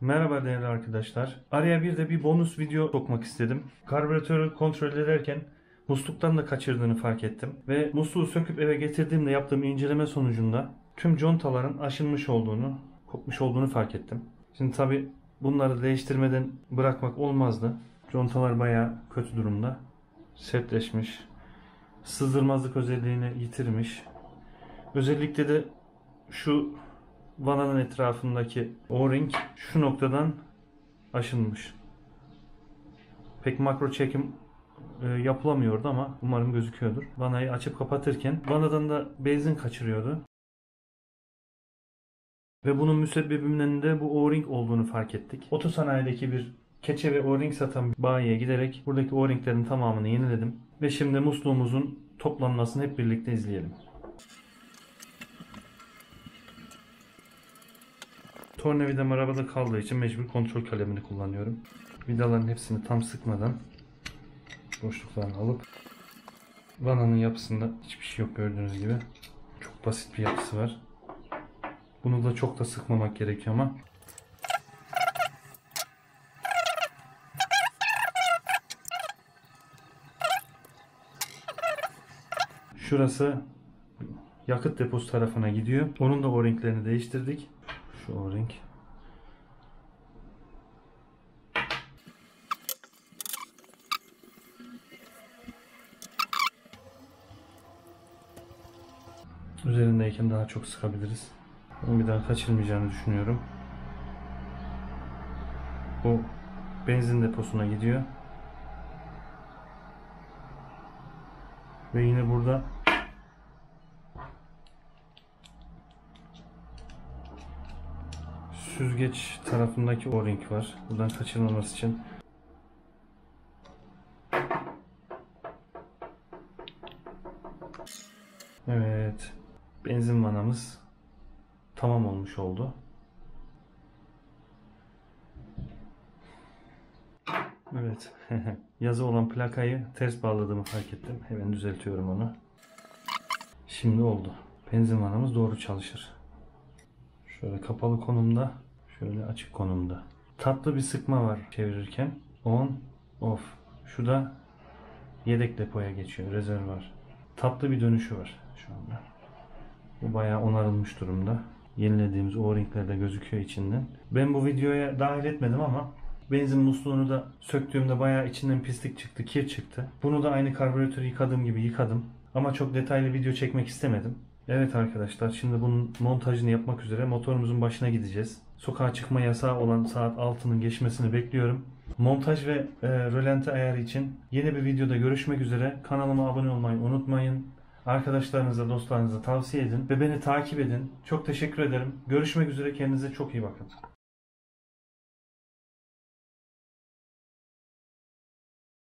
Merhaba değerli arkadaşlar. Araya bir de bir bonus video sokmak istedim. Karbüratörü kontrol ederken musluktan da kaçırdığını fark ettim. Ve musluğu söküp eve getirdiğimde yaptığım inceleme sonucunda tüm contaların aşınmış olduğunu, kopmuş olduğunu fark ettim. Şimdi tabi bunları değiştirmeden bırakmak olmazdı. Contalar bayağı kötü durumda. Sertleşmiş. Sızdırmazlık özelliğini yitirmiş. Özellikle de şu vananın etrafındaki O-ring şu noktadan aşınmış. Pek makro çekim yapılamıyordu ama umarım gözüküyordur. Vanayı açıp kapatırken vanadan da benzin kaçırıyordu. Ve bunun müsebbibinden de bu O-ring olduğunu fark ettik. Otosanayideki bir keçe ve O-ring satan bayiye giderek buradaki O-ringlerin tamamını yeniledim. Ve şimdi musluğumuzun toplanmasını hep birlikte izleyelim. Tornavidam arabada kaldığı için mecbur kontrol kalemini kullanıyorum. Vidaların hepsini tam sıkmadan boşluklarını alıp vananın yapısında hiçbir şey yok gördüğünüz gibi. Çok basit bir yapısı var. Bunu da çok da sıkmamak gerekiyor ama şurası yakıt deposu tarafına gidiyor. Onun da O-ringlerini değiştirdik. Şu O-ring. Üzerindeyken daha çok sıkabiliriz. Bunu bir daha kaçırmayacağını düşünüyorum. Bu benzin deposuna gidiyor. Ve yine burada süzgeç tarafındaki O-ring var. Buradan kaçırmaması için. Evet. Benzin vanamız tamam olmuş oldu. Evet. Yazı olan plakayı ters bağladığımı fark ettim. Hemen düzeltiyorum onu. Şimdi oldu. Benzin vanamız doğru çalışır. Şöyle kapalı konumda, şöyle açık konumda. Tatlı bir sıkma var çevirirken. On, off. Şu da yedek depoya geçiyor. Rezervuar. Tatlı bir dönüşü var şu anda. Bu bayağı onarılmış durumda. Yenilediğimiz O-ringler de gözüküyor içinden. Ben bu videoya dahil etmedim ama benzin musluğunu da söktüğümde bayağı içinden pislik çıktı, kir çıktı. Bunu da aynı karbüratörü yıkadığım gibi yıkadım. Ama çok detaylı video çekmek istemedim. Evet arkadaşlar, şimdi bunun montajını yapmak üzere motorumuzun başına gideceğiz. Sokağa çıkma yasağı olan saat 6'nın geçmesini bekliyorum. Montaj ve rölanti ayarı için yeni bir videoda görüşmek üzere. Kanalıma abone olmayı unutmayın. Arkadaşlarınıza, dostlarınıza tavsiye edin ve beni takip edin. Çok teşekkür ederim. Görüşmek üzere. Kendinize çok iyi bakın.